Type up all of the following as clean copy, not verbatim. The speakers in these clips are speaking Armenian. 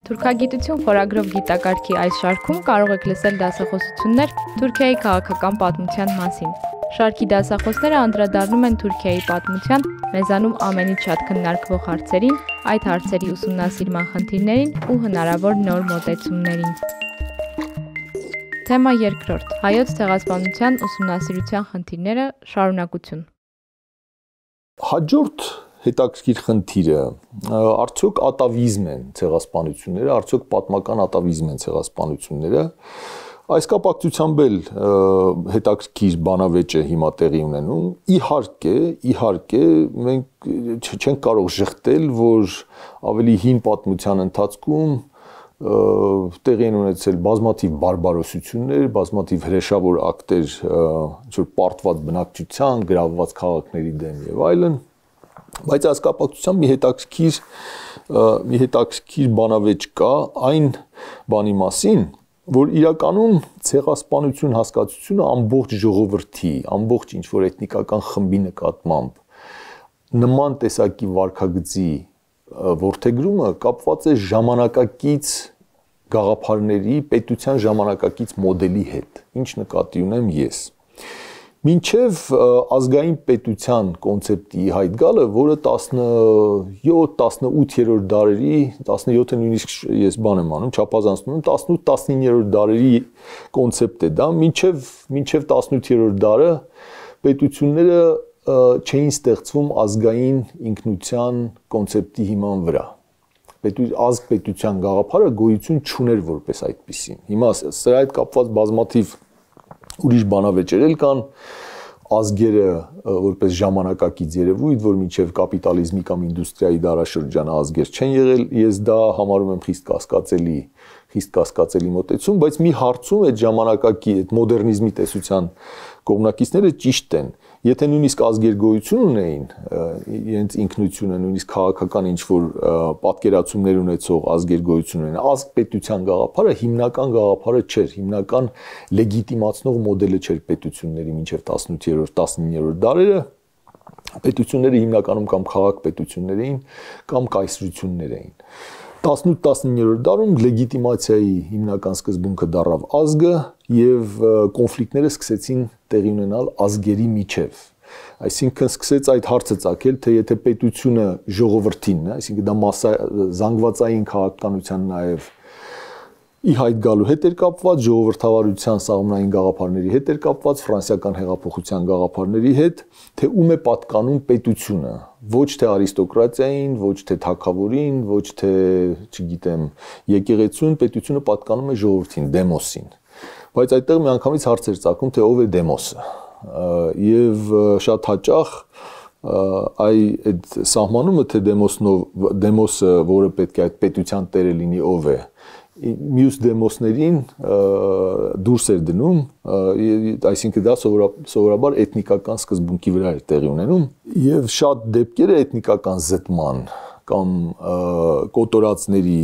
Թուրքագիտություն խորագրով գիտակարգի այս շարքում կարող եք լսել դասախոսություններ Թուրքիայի քաղաքական պատմության մասին։ Շարքի դասախոսները անդրադառնում են Թուրքիայի պատմության մեզանում ամենից շատ քննարկվող հարցերին, այդ հարցերի ուսումնասիրման խնդիրներին ու հնարավոր նոր մոտեցումներին։ Թեմա 2. Հայոց ցեղասպանության ուսումնասիրության խնդիրները, շարունակություն։ Հաջորդ հետաքրքիր խնդիրը արդյոք ատավիզմ են ցեղասպանությունները, արդյոք պատմական ատավիզմ են ցեղասպանությունները։ Այս կապակցությամբ էլ հետաքրքիր բանավեճ է հիմա տեղի ունենում։ Իհարկե, մենք չենք կարող շղթել, որ ավելի հին պատմության ընթացքում տեղի են ունեցել բազմաթիվ բարբարոսություններ, բազմաթիվ հրեշավոր ակտեր, ինչ-որ պարտված բնակչության, գրավված քաղաքների դեմ եւ այլն։ Բայց այս կապակցությամբ մի հետաքրքիր բանավեճ կա այն բանի մասին, որ իրականում ցեղասպանություն հասկացությունը ամբողջ ժողովրդի, ամբողջ ինչ-որ էթնիկական խմբի նկատմամբ նման տեսակի վարքագծի որդեգրումը կապված է ժամանակակից գաղափարների, պետության ժամանակակից մոդելի հետ, ինչ նկատի ունեմ ես։ Մինչև ազգային պետության կոնցեպտի հայտ գալը, որը 17-18-րդ դարերի, 17-ը նույնիսկ ես բան եմ անում, չափազանցնում եմ, 18-19-րդ դարերի կոնցեպտ է դա, մինչև 18-րդ դարը պետությունները չէին ստեղծվում ազգային ինքնության կոնցեպտի հիման վրա։ Ազգ պետության գաղափարը գոյություն չուներ որպես այդպիսին։ Հիմա սրա հետ կապված բազմաթիվ ուրիշ բանավեճեր էլ կան, ազգերը որպես ժամանակակից երևույթ, որ մինչև կապիտալիզմի կամ ինդուստրիայի դարաշրջանը ազգեր չեն եղել, ես դա համարում եմ խիստ կասկածելի մոտեցում, բայց մի հարցում այդ ժամանակակի, այդ մոդեռնիզմի տեսության կողմնակիցները ճիշտ են։ Եթե նույնիսկ ազգեր գոյություն ունեին, իրենց ինքնությունը, նույնիսկ քաղաքական ինչ-որ պատկերացումներ ունեցող ազգեր գոյություն ունեին, ազգ պետության գաղափարը հիմնական գաղափարը չէր, հիմնական լեգիտիմացնող մոդելը չէր պետությունների մինչև 18-րդ, 19-րդ դարերը։ Պետությունները հիմնականում կամ քաղաք պետություններ էին, կամ կայսրություններ էին։ 18-19-րդ դարում լեգիտիմացիայի հիմնական սկզբունքը դառավ ազգը եւ կոնֆլիկտները սկսեցին տեղի ունենալ ազգերի միջև։ Այսինքն սկսեց այդ հարցը ծագել, թե եթե պետությունը ժողովրդինն է, այսինքն դա զանգվածային քաղաքականության նաեւ ի հայտ գալու հետ էր կապված, ժողովրդավարության սաղմնային գաղափարների հետ էր կապված, ֆրանսիական հեղափոխության գաղափարների հետ, թե ում է պատկանում պետությունը, ոչ թե արիստոկրատիային, ոչ թե թագավորին, ոչ թե, չգիտեմ, եկեղեցուն, պետությունը պատկանում է ժողովրդին, դեմոսին։ Բայց այդտեղ միանգամից հարց էր ծագում, թե ով է դեմոսը։ Եվ շատ հաճախ այդ սահմանումը, թե դեմոսը, որը պետք է այդ պետության տերը լինի, ով է, մյուս դեմոսներին դուրս էր դնում, այսինքն դա սովորաբար էթնիկական սկզբունքի վրա էր տեղի ունենում, եւ շատ դեպքերը էթնիկական զտման կամ կոտորածների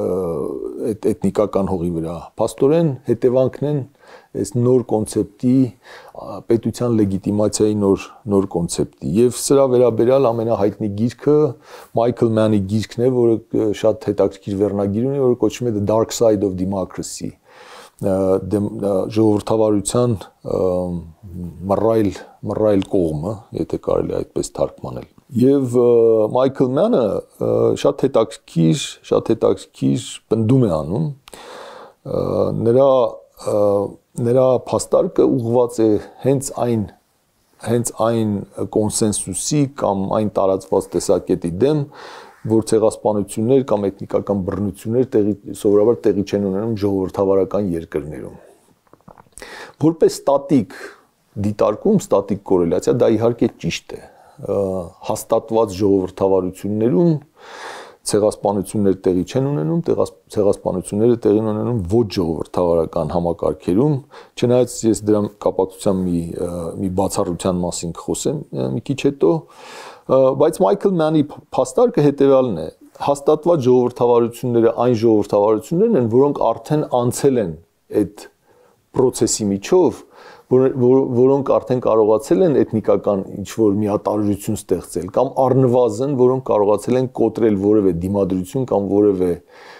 էթնիկական հողի վրա փաստորեն հետևանքն են այս նոր կոնցեպտի, պետության լեգիտիմացիայի նոր կոնցեպտի։ Եվ սրա վերաբերյալ ամենահայտնի գիրքը Մայքլ Մանի գիրքն է, որը շատ հետաքրքիր վերնագիր ունի, որը կոչվում է The Dark Side of Democracy, ժողովրդավարության մռայլ կողմը, եթե կարելի է այդպես թարգմանել։ Եվ Մայքլ Մանը շատ հետաքրքիր պնդում է անում, նրա փաստարկը ուղղված է հենց այն կոնսենսուսի կամ այն տարածված տեսակետի դեմ, որ ցեղասպանություններ կամ էթնիկական բռնություններ սովորաբար տեղի չեն ունենում ժողովրդավարական երկրներում։ Որպես ստատիկ դիտարկում, ստատիկ կորելացիա, դա իհարկե ճիշտ է։ Հաստատված ժողովրդավարություններում ցեղասպանություններ տեղի չեն ունենում, ցեղասպանությունները տեղի են ունենում ոչ ժողովրդավարական համակարգերում, չնայած ես դրա կապակցությամբ մի բացառության մասին կխոսեմ մի քիչ հետո, բայց Մայքլ Մանի փաստարկը հետևյալն է. հաստատված ժողովրդավարությունները այն ժողովրդավարություններն են, որոնք արդեն անցել են այդ process-ի միջով, որոնք արդեն կարողացել են էթնիկական ինչ-որ միատարրություն ստեղծել կամ առնվազն որոնք կարողացել են կոտրել որևէ դիմադրություն կամ որևէ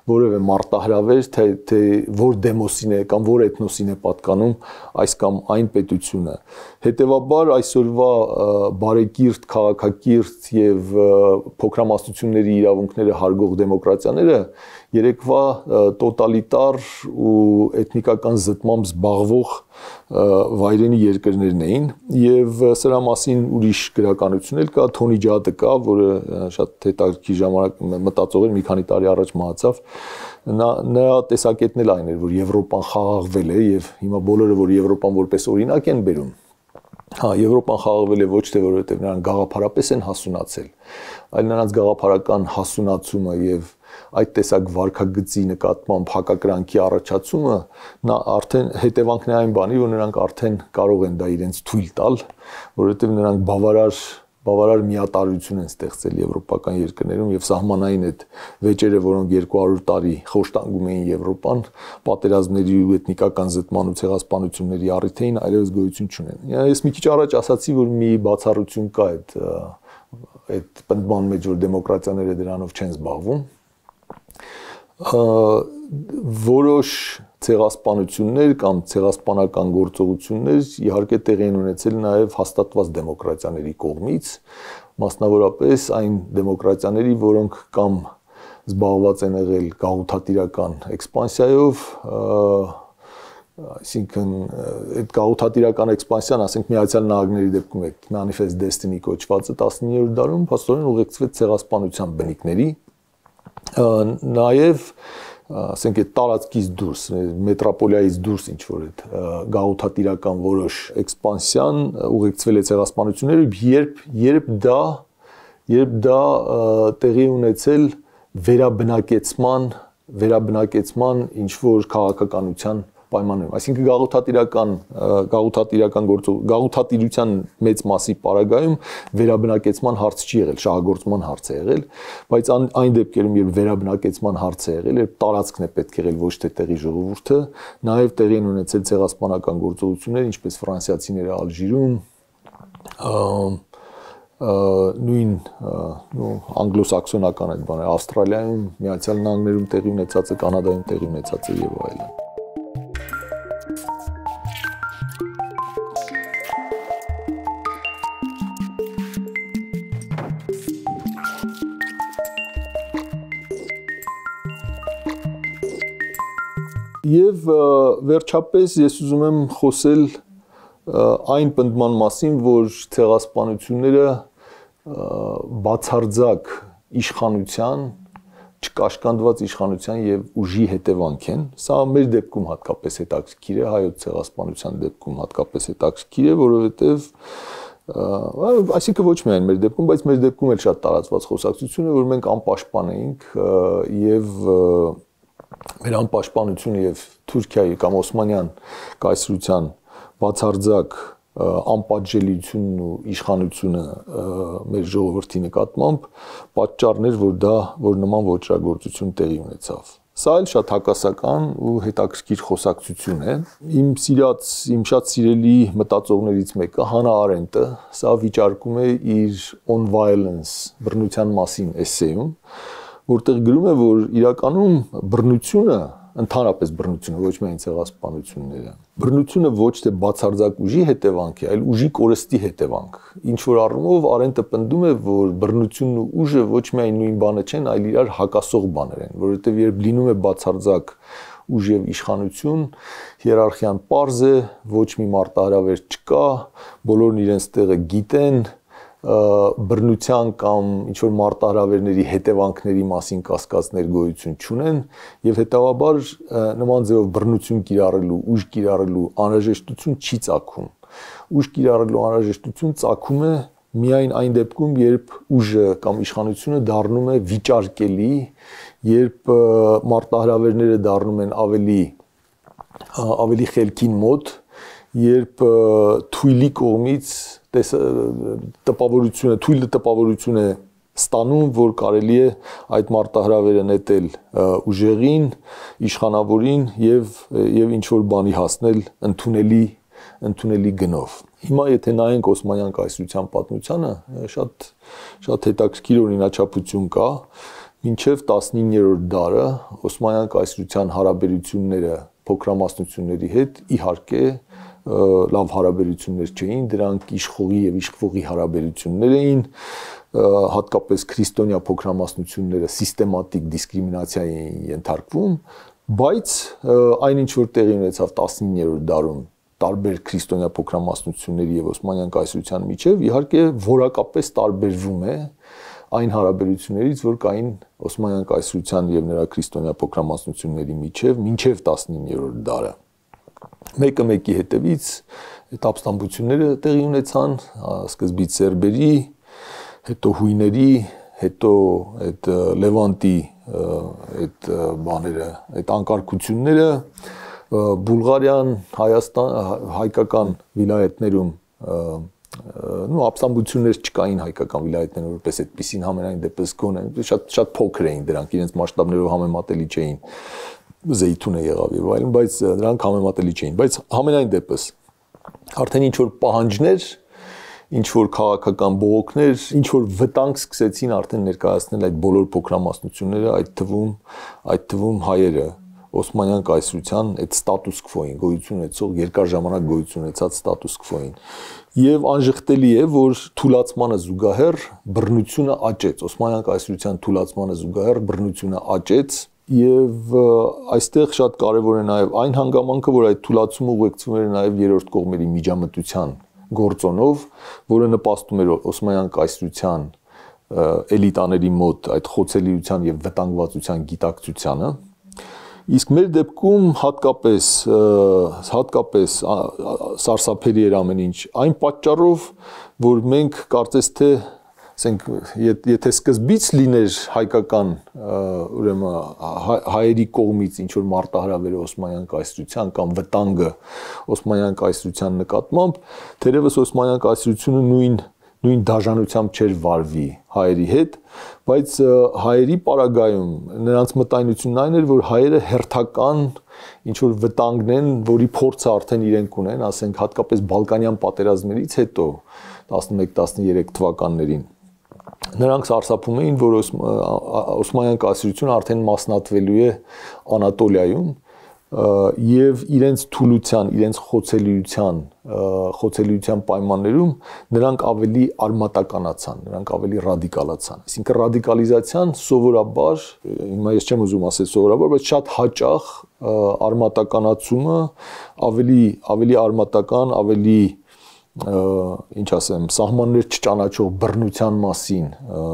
որևէ մարտահրավեր, թե որ դեմոսին է կամ որ էթնոսին է պատկանում այս կամ այն պետությունը։ Հետևաբար այսօրվա բարեկիրթ, քաղաքակիրթ եւ փոքրամասնությունների իրավունքները հարգող դեմոկրատիաները երեկվա տոտալիտար ու էթնիկական զտմամբ զբաղվող վայրենի երկրներն էին եւ սրա մասին ուրիշ գրականություն էլ կա, Թոնի Ջադը կա, որը շատ հետաքրքիր ժամանակ մտածող էր, մի քանի տարի առաջ մահացավ։ Նրա տեսակետն էլ այն էր, որ Եվրոպան խաղաղվել է եւ հիմա բոլորը որ Եվրոպան որպես օրինակ են բերում։ Եվրոպան խաղաղվել է ոչ թե որովհետեւ նրանք գաղափարապես են հասունացել, այլ նրանց գաղափարական հասունացումը եւ այդ տեսակ վարքագծի նկատմամբ հակակրանքի առաջացումը նա արդեն հետևանքն է այն բանի, որ նրանք արդեն կարող են դա իրենց թույլ տալ, որովհետև նրանք բավարար միատարություն են ստեղծել եվրոպական երկրներում եւ սահմանային այդ վեճերը, որոնք 200 տարի խոշտանգում էին Եվրոպան, պատերազմների ու էթնիկական զտման ու ցեղասպանությունների առիթ էին, այլևս գոյություն չունեն։ Ես մի քիչ առաջ ասացի, որ մի բացառություն կա այդ պնդման մեջ, որ դեմոկրատիաները դրանով չեն զբաղվում։ Որոշ ցեղասպանություններ կամ ցեղասպանական գործողություններ իհարկե տեղի են ունեցել նաև հաստատված դեմոկրատիաների կողմից, մասնավորապես այն դեմոկրատիաների, որոնք կամ զբաղված են եղել գաղութատիրական էքսպանսիայով, այսինքն այդ գաղութատիրական էքսպանսիան, ասենք Միացյալ Նահանգների դեպքում է Manifest Destiny կոչվածը 19-րդ դարում փաստորեն ուղեկցվեց ցեղասպանության բնիկների, նաև ասենք այդ տարածքից դուրս, մետրոպոլիայից դուրս ինչ որ այդ գաղութատիրական որոշ էքսպանսիան ուղեկցվել է ցեղասպանություններով, երբ դա տեղի ունեցել վերաբնակեցման ինչ որ քաղաքականության պայմաններում, այսինքն գաղութատիրության մեծ մասի պարագայում վերաբնակեցման հարց չի եղել, շահագործման հարց է եղել, բայց այն դեպքերում, երբ վերաբնակեցման հարց է եղել, երբ տարածքն է պետք եղել ոչ թե տեղի ժողովուրդը, նաև տեղի են ունեցել ցեղասպանական գործողություններ, ինչպես ֆրանսիացիները Ալժիրում, նույն անգլոսաքսոնական այդ բաները, Ավստրալիայում, Միացյալ Նահանգներում տեղի ունեցածը, Կանադայում տեղի ունեցածը եւ այլն։ Եվ վերջապես ես ուզում եմ խոսել այն պնդման մասին, որ ցեղասպանությունները բացարձակ իշխանության, չկաշկանդված իշխանության եւ ուժի հետևանք են։ Սա մեր դեպքում հատկապես հետաքրքիր է, հայոց ցեղասպանության դեպքում հատկապես հետաքրքիր է, որովհետեւ այսինքն ոչ միայն մեր դեպքում, բայց մեր դեպքում էլ շատ տարածված խոսակցություն է, որ մենք անպաշտպան էինք եւ մեր անպաշտպանությունը եւ Թուրքիայի կամ Օսմանյան կայսրության բացարձակ անպատժելիությունն ու իշխանությունը մեր ժողովրդի նկատմամբ պատճառներ, որ նման ոճրագործություն տեղի ունեցավ։ Սա էլ շատ հակասական ու հետաքրքիր խոսակցություն է։ Իմ շատ սիրելի մտածողներից մեկը Հանա Արենտը սա վիճարկում է իր On Violence բռնության մասին էսսեում, որտեղ գրում է, որ իրականում բռնությունը, ընդհանրապես բռնությունը, ոչ միայն ցեղասպանությունները, բռնությունը ոչ թե բացարձակ ուժի հետևանք է, այլ ուժի կորստի հետևանք։ Ինչ որ առումով Արենտը պնդում է, որ բռնությունն ու ուժը ոչ միայն նույն բանը չեն, այլ իրար հակասող բաներ են, որովհետև երբ լինում է բացարձակ ուժ եւ իշխանություն, հիերարխիան պարզ է, ոչ մի մարտահրավեր չկա, բոլորն իրենց տեղը գիտեն, բռնության կամ ինչ-որ մարտահրավերների հետևանքների մասին կասկածներ գոյություն չունեն եւ հետեւաբար նման ձևով բռնություն կիրառելու, ուժ կիրառելու անհրաժեշտություն չի ծագում։ Ուժ կիրառելու անհրաժեշտություն ծագում է միայն այն դեպքում, երբ ուժը կամ իշխանությունը դառնում է վիճարկելի, երբ մարտահրավերները դառնում են ավելի խելքին մոտ, երբ թույլի կողմից թույլ տպավորություն է ստանում, որ կարելի է այդ մարտահրավերը նետել ուժեղին, իշխանավորին եւ ինչ որ բանի հասնել ընդունելի գնով։ Հիմա եթե նայենք Օսմանյան կայսրության պատմությանը, շատ հետաքրքիր օրինաչափություն կա, մինչև 19-րդ դարը Օսմանյան կայսրության հարաբերությունները փոքրամասնությունների հետ իհարկե լավ հարաբերություններ չէին, դրանք իշխողի եւ իշխվողի հարաբերություններ էին, հատկապես քրիստոնյա փոքրամասնությունները սիստեմատիկ դիսկրիմինացիայի էին ենթարկվում, բայց այնինչ որ տեղի ունեցավ 19-րդ դարում տարբեր քրիստոնյա փոքրամասնությունների եւ Օսմանյան կայսրության միջև իհարկե որակապես տարբերվում է այն հարաբերություններից, որ կային Օսմանյան կայսրության եւ նրա քրիստոնյա փոքրամասնությունների միջև մինչև 19-րդ դարը։ Մեկը մեկի հետևից այդ ապստամբությունները տեղի ունեցան, սկզբից սերբերի, հետո հույների, հետո այդ Լևանտի այդ բաները, այդ անկարգությունները Բուլղարիան, Հայաստան, հայկական վիլայեթներում ապստամբություններ չկային հայկական վիլայեթներում որպես այդպեսին համենայն դեպս գոնե շատ փոքր էին դրանք, իրենց մասշտաբներով համեմատելի չէին, Զեյթունը եղավ եւ այլն, բայց դրանք համեմատելի չէին, բայց համենայն դեպս արդեն ինչ որ պահանջներ, ինչ որ քաղաքական բողոքներ, ինչ որ վտանգ սկսեցին արդեն ներկայացնել այդ բոլոր փոքրամասնությունները, այդ թվում հայերը Օսմանյան կայսրության այդ ստատուս քվոին, գոյություն ունեցող երկար ժամանակ գոյություն ունեցած ստատուս քվոին։ Եվ անժխտելի է, որ թուլացմանը զուգահեռ բռնությունը աճեց, Օսմանյան կայսրության թուլացմանը զուգահեռ բռնությունը աճեց, եւ այստեղ շատ կարեւոր է նաեւ այն հանգամանքը, որ այդ թուլացումը ուղեկցվում էր նաեւ երրորդ կողմերի միջամտության գործոնով, որը նպաստում էր Օսմանյան կայսրության էլիտաների մոտ այդ խոցելիության եւ վտանգվածության գիտակցությանը։ Իսկ մեր դեպքում հատկապես սարսափելի էր ամեն ինչ այն պատճառով, որ մենք կարծես թե ասենք եթե սկզբից լիներ հայկական ուրեմն հայերի կողմից ինչ որ մարտահրավեր Օսմանյան կայսրության կամ վտանգը Օսմանյան կայսրության նկատմամբ, թերևս Օսմանյան կայսրությունը նույն դաժանությամբ չէր վարվի հայերի հետ, բայց հայերի պարագայում նրանց մտայնությունն այն էր, որ հայերը հերթական ինչ որ վտանգն են, որի փորձը արդեն իրենք ունեն, ասենք հատկապես Բալկանյան պատերազմներից հետո 11-13 թվականներին նրանք սարսափում էին, որ Օսմանյան կայսրությունը արդեն մասնատվելու է Անատոլիայում եւ իրենց թուլության, իրենց խոցելիության պայմաններում նրանք ավելի արմատականացան, նրանք ավելի ռադիկալացան։ Այսինքն ռադիկալիզացիան սովորաբար, հիմա ես չեմ ուզում ասել սովորաբար, բայց շատ հաճախ արմատականացումը ավելի արմատական, ավելի ինչ ասեմ, սահմաններ չճանաչող բռնության մասին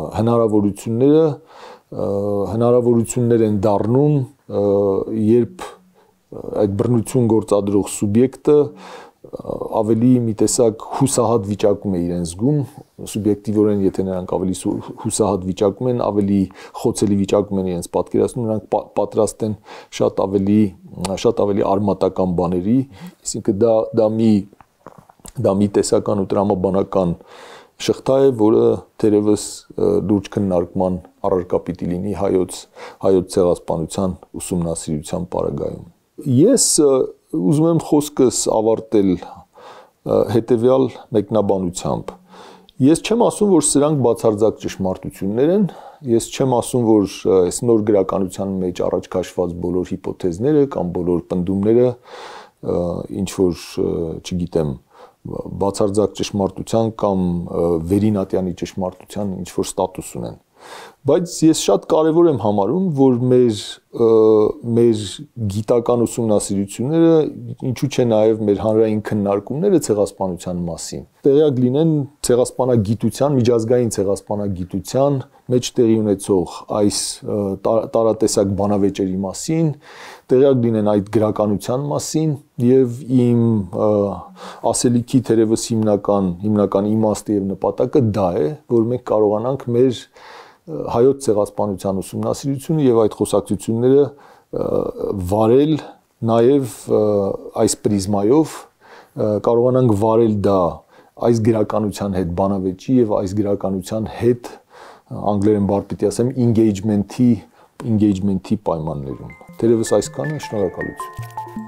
հնարավորություններ են դառնում, երբ այդ բռնություն գործադրող սուբյեկտը ավելի մի տեսակ հուսահատ վիճակում է իրեն զգում, սուբյեկտիվորեն եթե նրանք ավելի հուսահատ վիճակում են, ավելի խոցելի վիճակում են իրենց պատկերացնում, նրանք պատրաստ են շատ ավելի արմատական բաների, այսինքն դա մի տեսական ու տրամաբանական շղթա է, որը թերևս լուրջ քննարկման առարկա պիտի լինի հայոց ցեղասպանության ուսումնասիրության պարագայում։ Ես ուզում եմ խոսքս ավարտել հետևյալ մեկնաբանությամբ։ Ես չեմ ասում, որ սրանք բացարձակ ճշմարտություններ են, ես չեմ ասում, որ այս նոր գրականության մեջ առաջ քաշված բոլոր հիպոթեզները կամ բոլոր պնդումները ինչ որ, չգիտեմ, բացարձակ ճշմարտության կամ վերինատյանի ճշմարտության ինչ որ ստատուս ունեն։ Բայց ես շատ կարևոր եմ համարում, որ մեր գիտական ուսումնասիրությունները, ինչու՞ չէ նաև մեր հանրային քննարկումները ցեղասպանության մասին, տեղյակ լինեն ցեղասպանագիտության, միջազգային ցեղասպանագիտության մեջ տեղի ունեցող այս տարատեսակ բանավեճերի մասին, տեղյակ լինեն այդ գրականության մասին եւ իմ ասելիքի թերևս հիմնական իմաստը եւ նպատակը դա է, որ մենք կարողանանք մեր հայոց ցեղասպանության ուսումնասիրությունը եւ այդ խոսակցությունները վարել նաեւ այս պրիզմայով, կարողանանք վարել դա այս գրականության հետ բանավեճի եւ այս գրականության հետ անգլերեն բառ պիտի ասեմ engagement-ի պայմաններում։ Թերևս այսքանը, շնորհակալություն։